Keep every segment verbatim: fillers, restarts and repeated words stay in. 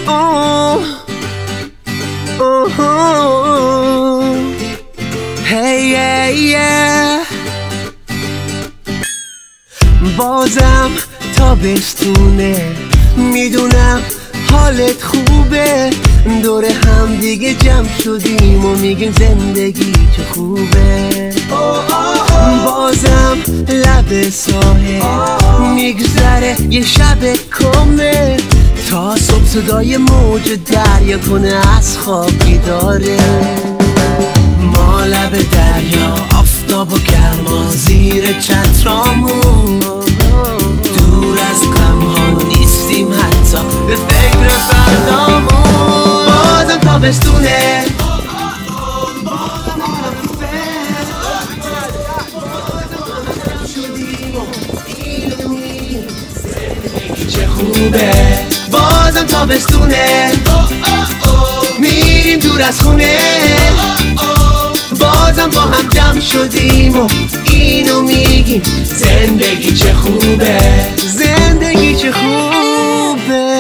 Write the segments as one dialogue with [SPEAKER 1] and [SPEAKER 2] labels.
[SPEAKER 1] بازم تابستونه، میدونم حالت خوبه، دور هم دیگه جمع شدیم و میگیم زندگی چه خوبه. بازم لب ساحل میگذره یه شب کمه، تا صبح صدای موج دریا کنه از خوابی داره. ما لب دریا آفتاب و گرما زیر چترامون، دور از غم‌ها نیستیم حتی به فکر فردامون. بازم تابستونه، چه خوبه. بازم تابستونه، میریم دور از خونه، بازم با هم جمع شدیم و اینو میگیم زندگی چه خوبه، زندگی چه خوبه.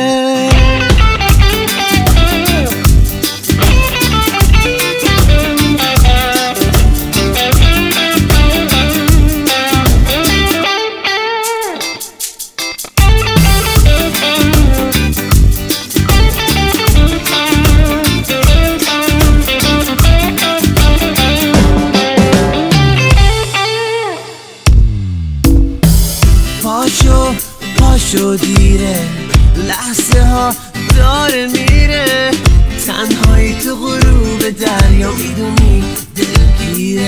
[SPEAKER 1] پاشو پاشو دیره، لحظه ها داره میره، تنهایی تو غروب دریا میدونی دلگیره.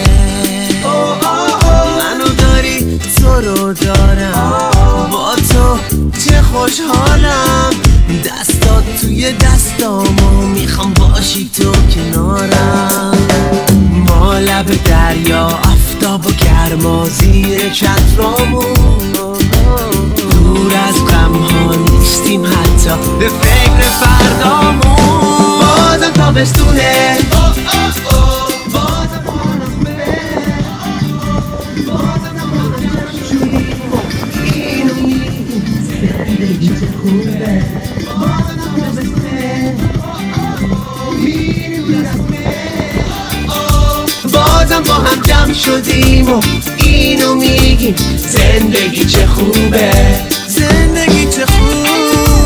[SPEAKER 1] منو داری تو رو دارم، با تو چه خوشحالم، دستات توی دستامو میخوام باشی تو کنارم. ما لب دریا آفتاب و گرما زیر چترامون، دور از غم‌ها نیستیم حتی به فکر فردامون. بازم تابستونه، بازم خانمه، بازم اینو میگیم زندگی چه خوبه. بازم تابستونه، میریم دور از خونه، بازم با هم جمع شدیم و اینو میگیم زندگی چه خوبه، زندگی چه خوبه.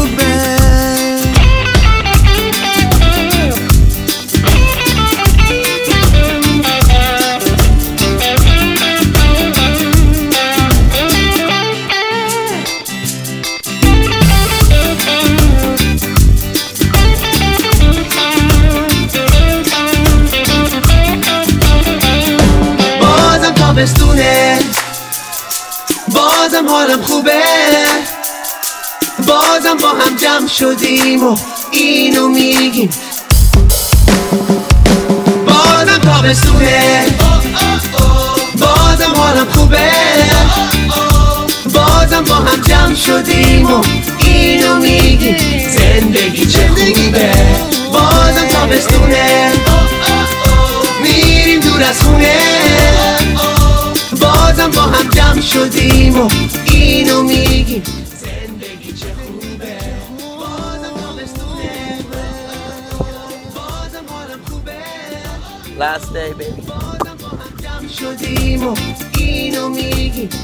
[SPEAKER 1] بازم تابستونه، بازم حالم خوبه، بازم با هم جمع شدیم و اینو میگیم. بازم تابستونه، بازم حالم خوبه، بازم با هم جمع شدیم و اینو میگیم زندگی چه خوبه. بازم تابستونه، میریم دور از خونه، بازم با هم جمع شدیم و اینو میگیم زندگی چه خوبه. بازم تابستونه، بازم حالم خوبه،
[SPEAKER 2] Last day baby.
[SPEAKER 1] بازم با هم جمع شدیم و اینو میگیم